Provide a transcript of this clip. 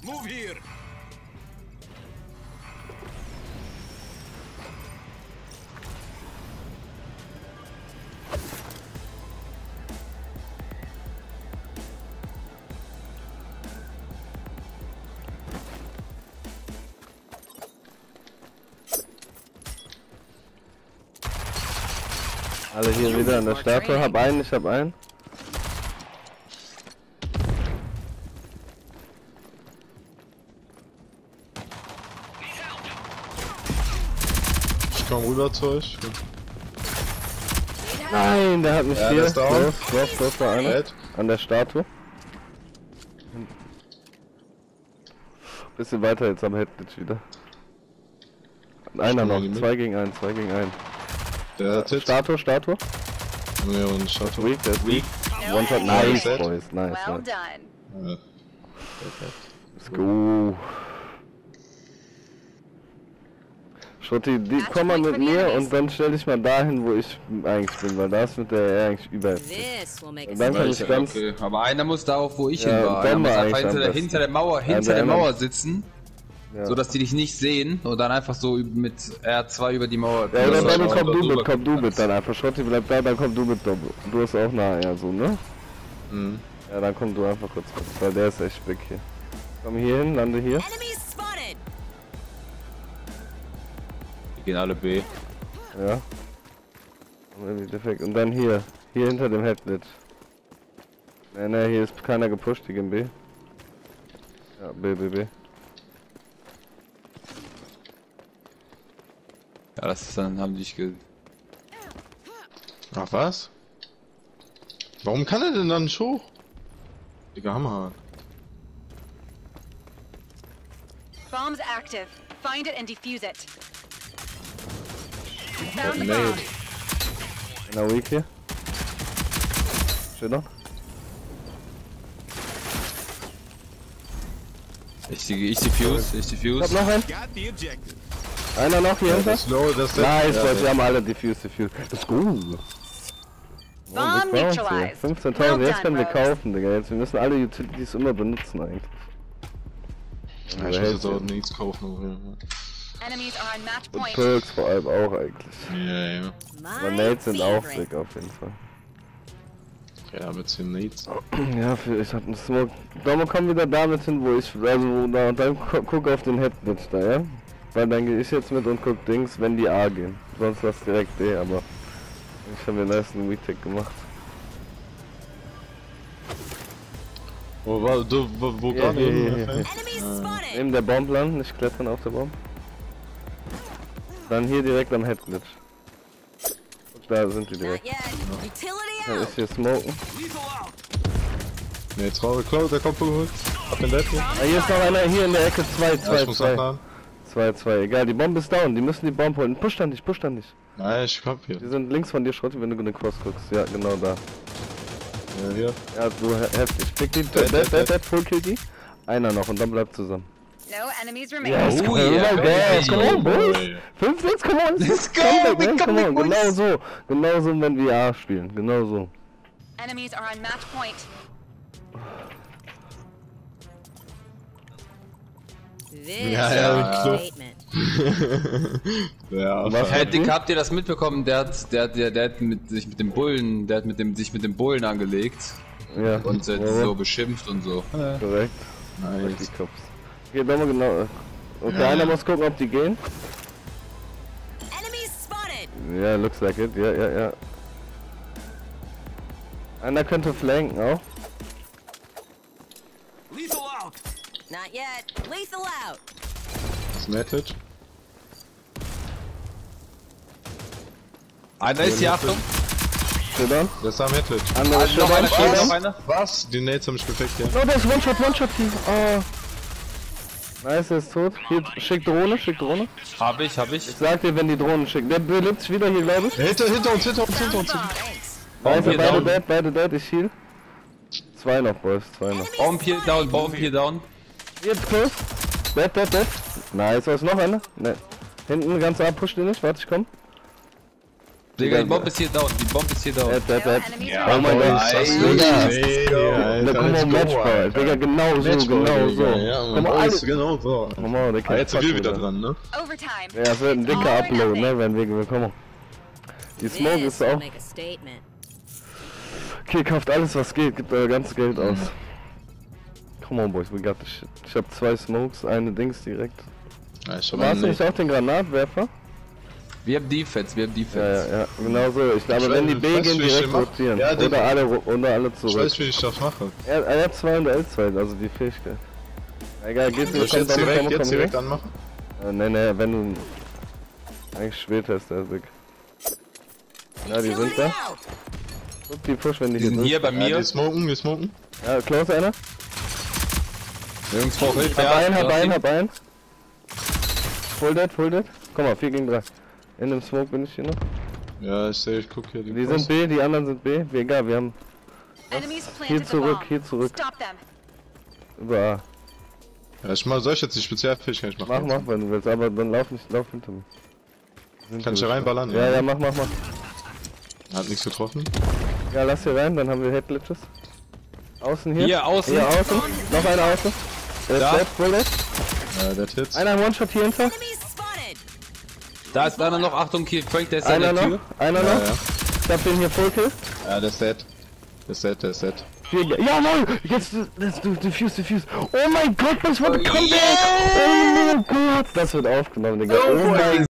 Move here. Alle hier wieder an der Statue. Hab einen, ich hab einen. Ich komm rüber zu euch. Nein, der hat mich hier. Los, war einer. An der Statue. Bisschen weiter jetzt am Headglitch wieder. Einer noch. 2 gegen 1, 2 gegen 1. Der hat Hit. Statue. Ja, und Statue. Weak, der ist weak. One shot, nice, Set. boys, nice. Well nice. done. Ja. Let's go. Schotti, die komm mal mit mir und dann stell dich mal dahin, wo ich eigentlich bin, weil da ist mit der eigentlich überheftig. This will make Und dann kann ich ganz... Okay, aber einer muss da auch, wo ich Ja, hin war. Einer Bombe muss einfach eigentlich hinter der Mauer, Ja, hinter der der Mauer sitzen, Ja. so dass die dich nicht sehen und dann einfach so mit R2 über die Mauer. Ja, oder dann komm du drüber mit, dann einfach. Schotti bleib da, dann komm du mit, du hast auch nah, ja so, ne? Mhm. Ja, dann komm du einfach kurz mit, weil der ist echt big hier. Komm hier hin, lande hier. Enemies spotted. Die gehen alle B. Ja. Defekt. Und dann hier hinter dem Headlit. Ne, hier ist keiner gepusht, die gehen B. Ja, B. Ja, das ist dann, haben die dich Ach was? Warum kann er denn dann nicht hoch? Digga, Hammer. Bomb's active. Find it and defuse it. Der Found the Nade. bomb. Einer weak hier. Steht noch? Ich diffuse. Ich hab noch einen. Got the objective. Einer noch hier hinter. Das ist low, das ist Nice, ja, Boys, wir haben alle diffuse. Let's go. Bomb neutralized. 15.000, Well jetzt können wir done, Rose. kaufen, Digga. Jetzt, wir müssen alle Utilities immer benutzen eigentlich. Ja, ich muss jetzt auch nichts kaufen. Enemies are on match Und point. Perks vor allem auch eigentlich. Ja. Aber My Nades sind auch favorite. sick auf jeden Fall. Ja, mit 10 Nades. Ja, ich hab einen Smoke. Domo, komm wieder damit hin, wo ich, also wo da, und dann guck auf den Headglitch da, ja? Weil dann gehe ich jetzt mit und guck Dings, wenn die A gehen. Sonst was direkt D, aber ich habe den ersten Weak-Tag gemacht. Wo war du, wo Hier, gerade hier, eben? hier. Enemies spotted. Neben der Bomb landen, nicht klettern auf der Bomb. Dann hier direkt am Headglitch. Und da sind die Not direkt. yet. Utility Dann out. ist hier Smoken. Lethal out. Ne, jetzt raus, der kommt geholt. Hab den Dead hier. Ah, hier ist noch einer, hier in der Ecke, 2, Ja, ich muss 2. nachladen. 2, egal, die Bombe ist down, die müssen die Bombe holen. Push dann nicht. Nein, ich komm hier. Die sind links von dir, Schrotti, wenn du den Cross guckst. Ja, genau da. Ja, hier. Ja, du heftig. Pick die, dead, full kill die. Einer noch und dann bleibt zusammen. No enemies remaining. Yes, Oh come yeah, on, guys, come on, boys. Ey. 5, 6, come on. Let's go, Come we back, come man, back, Genau boys. so. Genau so, wenn wir A spielen. Genau so. Enemies are on match point. This Ja, is ja, a klar. statement. Ja, Was? Hey Dick, habt ihr das mitbekommen? Der hat sich mit dem Bullen angelegt Ja, und so beschimpft und so. korrekt. Die nice. Cops. Okay, dann mal genau. Okay, Ja. einer muss gucken, ob die gehen. Enemies spotted. Ja, looks like it. Ja. Einer könnte flanken auch. Lethal out. Not yet. Lethal out. Das Message. Einer ist hier, Achtung! Steht on. Das ist am Headlit. Andere steht on. Noch einer. Was? Die Nades haben mich perfekt hier. Oh, das ist One-Shot hier. Oh. Nice, er ist tot. Hier, schick Drohne. Hab ich. Ich sag dir, wenn die Drohnen schicken. Der belebt sich wieder hier, glaube ich. Hinter uns. Found the bomb. Thanks. Beide hier dead, ich heal. 2 noch, Boys, 2 noch. Bomb hier down. Jetzt close. Dead. Nice, was noch einer? Ne. Hinten ganz ab, push den nicht, warte, ich komm. Digga, die Bombe ist hier down, die Bombe ist hier down. There are enemies Ja, Oh mein remaining. Gott, da kommen wir Matchball. Digga, genau so, genau so. Komm mal, alles. Genau so. Komm mal, der Ah, jetzt sind wir wieder dran, ne? Overtime. Ja, es wird ein dicker All or Upload, nothing. ne, wenn wir kommen. Die Smoke This ist will auch. make a statement. Okay, kauft alles was geht, gibt euer ganzes Geld aus. Come on, boys, we got this shit. Ich hab 2 Smokes, eine Dings direkt. Ja, ich hab Warst du einen nicht auch den Granatwerfer? Wir haben Defense, wir haben Ja, Defense. ja, genau so. Ich glaube, Ich wenn die weiß, B was gehen, für ich direkt den mach. rotieren. Ja, den- Oder alle Ich zurück. weiß, wie ich das mache. Er hat 2 und L2, also die Fähigkeit. Egal, geht Soll ich jetzt direkt anmachen? Ne, wenn du... Eigentlich später ist der weg. Ja, die sind da. Guck die Push, wenn die Die sind hier bei Ja, mir. wir smoken. Ja, close einer. Jungs, brauch Hilfe. Hab einen. Full dead. Komm mal, 4 gegen 3. In dem Smoke bin ich hier noch. Ja, ich sehe, ich guck hier Die sind B, die anderen sind B. Egal, wir haben Enemies hier planted the zurück, bomb. hier zurück. Stop them. Über A. Ja, soll ich jetzt die Spezialfähigkeit machen? Mach, wenn du willst, aber dann lauf hinter mir. Kann ich hier reinballern? Ja, mach. Hat nichts getroffen. Ja, lass hier rein, dann haben wir Headglitches. Außen hier. Hier, außen. Hier außen. Noch einer außen. Der ist Da. dead, full dead. Ja, der Hits. Einer One-Shot hier hinter. Enemies spotted. Da ist einer noch, Achtung, hier, Frank, der ist an Einer der noch. Tür. Einer Ja, noch. ja. Ich hab den hier Full Kill. Ja, der ist dead. Der ist dead. Jawohl! Jetzt, diffuse. Oh mein Gott, was war der Comeback? Oh mein Gott! Das wird aufgenommen, Digga. Oh mein